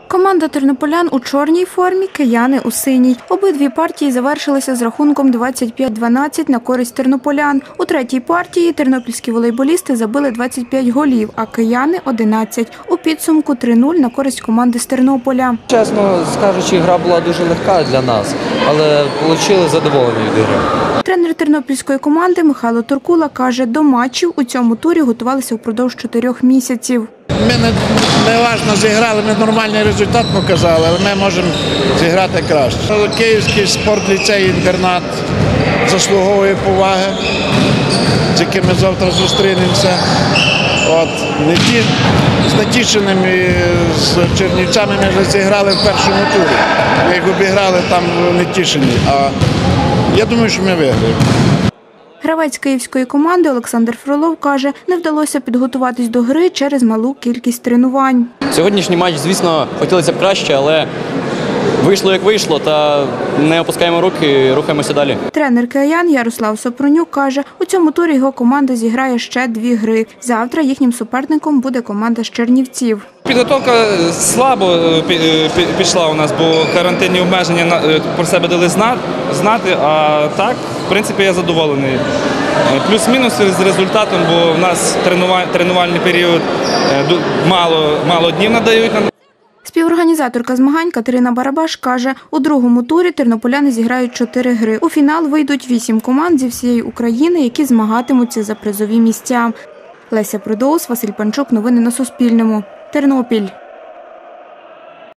Команда тернополян у чорній формі, кияни у синій. Обидві партії завершилися з рахунком 25-12 на користь тернополян. У третій партії тернопільські волейболісти забили 25 голів, а кияни – 11. У підсумку 3-0 на користь команди з Тернополя. Чесно скажучи, гра була дуже легка для нас, але отримали задоволення від гри. Тренер тернопільської команди Михайло Туркула каже, до матчів у цьому турі готувалися впродовж 4 місяців. Ми не важно зіграли, ми нормальний результат показали, але ми можемо зіграти краще. Київський спортліцей-інтернат заслуговує поваги, з яким ми завтра зустрінемося. З Нетішиним і з Чернівцями ми вже зіграли в першому турі. Ми їх обіграли там в Нетішині, а я думаю, що ми виграємо. Гравець київської команди Олександр Фролов каже, не вдалося підготуватись до гри через малу кількість тренувань. Сьогоднішній матч, звісно, хотілося б краще, але вийшло як вийшло, та не опускаємо руки, рухаємося далі. Тренер киян Ярослав Сопронюк каже, у цьому турі його команда зіграє ще 2 гри. Завтра їхнім суперником буде команда з Чернівців. Підготовка слабо пішла у нас, бо карантинні обмеження про себе дали знати, а так, в принципі, я задоволений. Плюс-мінус з результатом, бо в нас тренувальний період мало днів надають. Співорганізаторка змагань Катерина Барабаш каже, у другому турі тернополяни зіграють 4 гри. У фінал вийдуть 8 команд зі всієї України, які змагатимуться за призові місця. Леся Продоус, Василь Панчук. Новини на Суспільному. Тернопіль.